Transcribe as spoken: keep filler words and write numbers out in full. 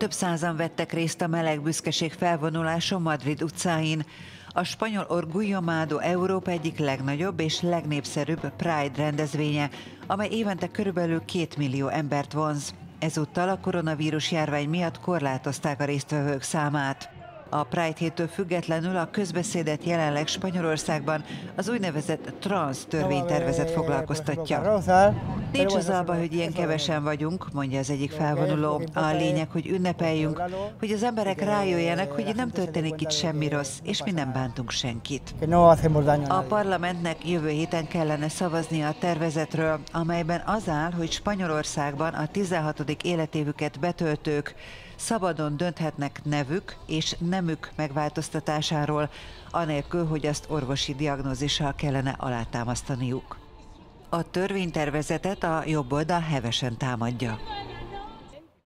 Több százan vettek részt a meleg büszkeség felvonuláson Madrid utcáin. A spanyol Orgullo Mado Európa egyik legnagyobb és legnépszerűbb Pride rendezvénye, amely évente körülbelül két millió embert vonz. Ezúttal a koronavírus járvány miatt korlátozták a résztvevők számát. A Pride héttől függetlenül a közbeszédet jelenleg Spanyolországban az úgynevezett trans törvénytervezet foglalkoztatja. Nincs az alba, hogy ilyen kevesen vagyunk, mondja az egyik felvonuló. A lényeg, hogy ünnepeljünk, hogy az emberek rájöjjenek, hogy nem történik itt semmi rossz, és mi nem bántunk senkit. A parlamentnek jövő héten kellene szavaznia a tervezetről, amelyben az áll, hogy Spanyolországban a tizenhatodik életévüket betöltők szabadon dönthetnek nevük és nemük megváltoztatásáról, anélkül, hogy azt orvosi diagnózissal kellene alátámasztaniuk. A törvénytervezetet a jobboldal hevesen támadja.